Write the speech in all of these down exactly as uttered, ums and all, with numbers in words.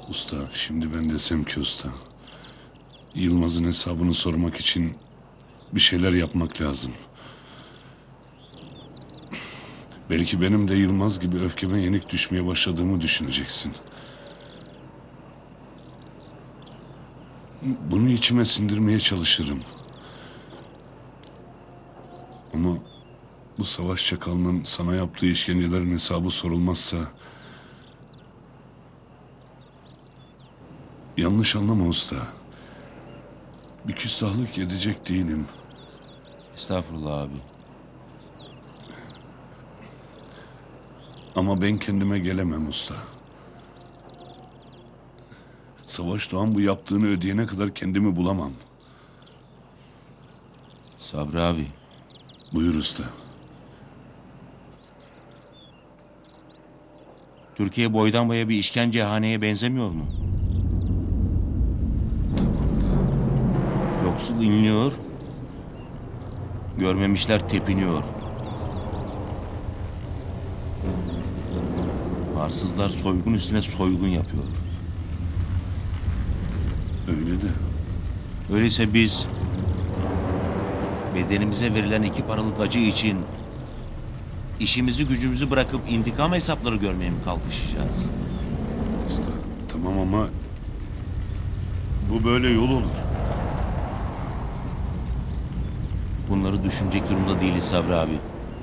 Usta, şimdi ben desem ki usta, Yılmaz'ın hesabını sormak için bir şeyler yapmak lazım. Belki benim de Yılmaz gibi öfkeme yenik düşmeye başladığımı düşüneceksin. Bunu içime sindirmeye çalışırım. Ama bu savaş çakalının sana yaptığı işkencelerin hesabı sorulmazsa... Yanlış anlama usta. Bir küstahlık edecek değilim. Estağfurullah abi. Ama ben kendime gelemem usta. Savaş Doğan bu yaptığını ödeyene kadar kendimi bulamam. Sabri abi. Buyur usta. Türkiye boydan boya bir işkencehaneye benzemiyor mu? Tamam da. Yoksul inliyor, görmemişler tepiniyor. Arsızlar soygun üstüne soygun yapıyor. Öyle de. Öyleyse biz bedenimize verilen iki paralık acı için işimizi gücümüzü bırakıp intikam hesapları görmeye mi kalkışacağız? Usta tamam ama bu böyle yol olur. Bunları düşünecek durumda değiliz Sabri abi.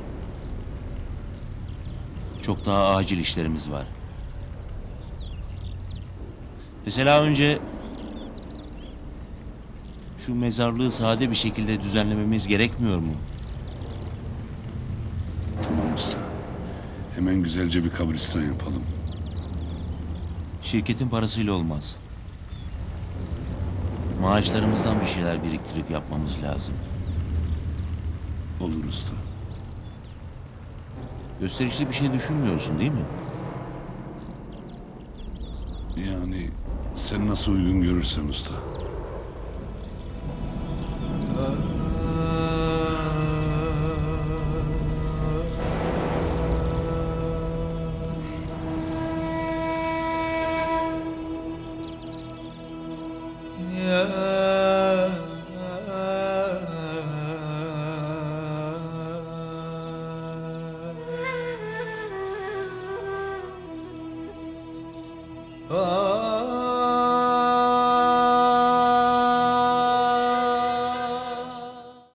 Çok daha acil işlerimiz var. Mesela önce şu mezarlığı sade bir şekilde düzenlememiz gerekmiyor mu? Tamam usta. Hemen güzelce bir kabristan yapalım. Şirketin parasıyla olmaz. Maaşlarımızdan bir şeyler biriktirip yapmamız lazım. Olur usta. Gösterişli bir şey düşünmüyorsun değil mi? Yani sen nasıl uygun görürsen usta. Ah